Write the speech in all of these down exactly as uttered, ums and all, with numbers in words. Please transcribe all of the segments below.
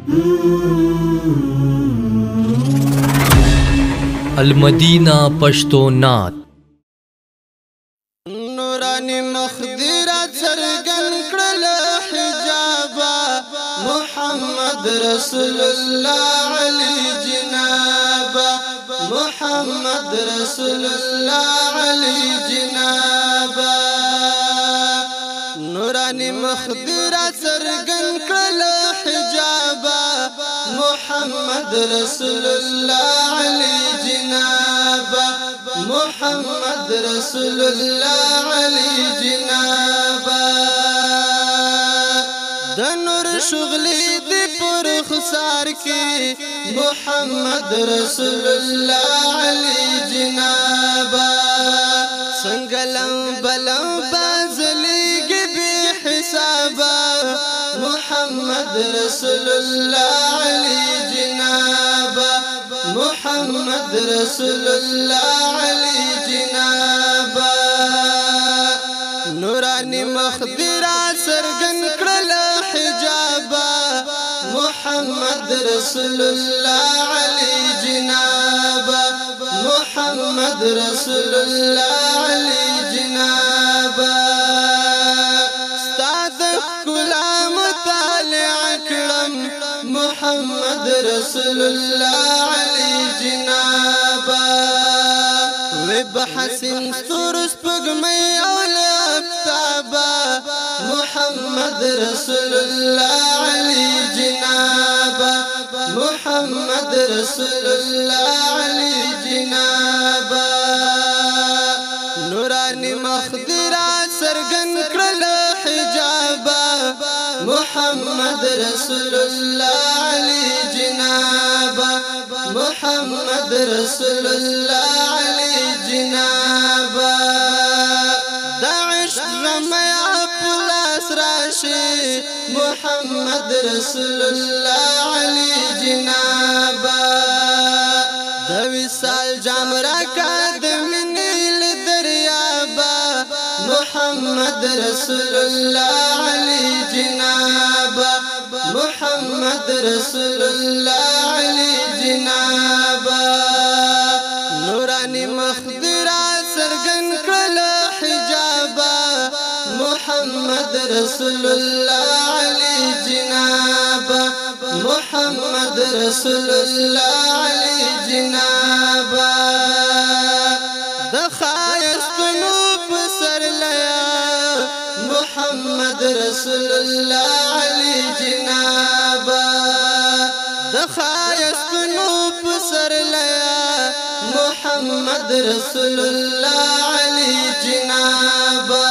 المدینہ پشتو نات نورانی مخدرات سرگن کرل حجابا محمد رسول اللہ علی جنابا محمد رسول اللہ علی جنابا نورانی مخدرات سرگن کرل حجابا محمد رسول اللہ علی جنابا محمد رسول اللہ علی جنابا دنور شغلی دی پر خسار کی محمد رسول اللہ علی جنابا سنگلم بلم بازلی گی بی حسابا محمد رسول اللہ علی جنابا محمد رسول اللہ علی جنابا نورانی مخدرہ سرگن کرل حجابا محمد رسول اللہ علی جنابا محمد رسول اللہ علی جنابا استاد کلام طالع کرم محمد رسول اللہ علی جنابا وبحسن سترس پگمی اولا افتابا محمد رسول اللہ علی جنابا محمد رسول اللہ علی جنابا نورانی مخدرہ سرگن کرل حجابا محمد رسول اللہ علی جنابا محمد رسول اللہ علی جنابا داعش رمیا پلاس راشی محمد رسول اللہ علی جنابا دوی سال جامرا کا دمینیل دریابا محمد رسول اللہ علی جنابا محمد رسول اللہ علی جنابا نورانی مخدرہ سرگن کرل حجابا محمد رسول اللہ علی جنابا محمد رسول اللہ علی جنابا دخایست نوب سر لیا محمد رسول اللہ علی جنابا دخایست نوب سر لیا محمد رسول اللہ علی جنابا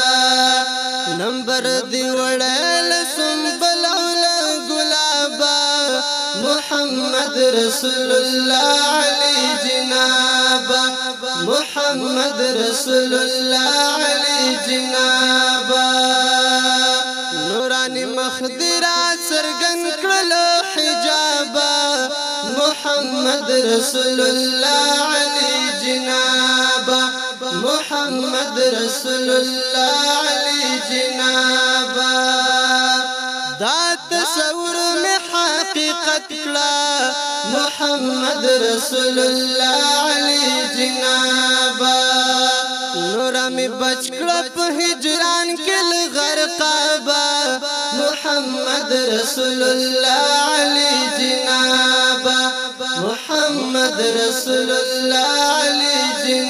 نمبر دی وڑیل سنبل اولا گلابا محمد رسول اللہ علی جنابا محمد رسول اللہ علی جنابا نورانی مخدرہ سرگن کرل حجابا محمد رسول اللہ علی جنابا محمد رسول اللہ علی جنابا دا تصور میں حقیقت کلا محمد رسول اللہ علی جنابا نورا میں بچ کڑپ ہجران کل غرقابا محمد رسول اللہ علی جنابا محمد رسول اللہ علی جنابا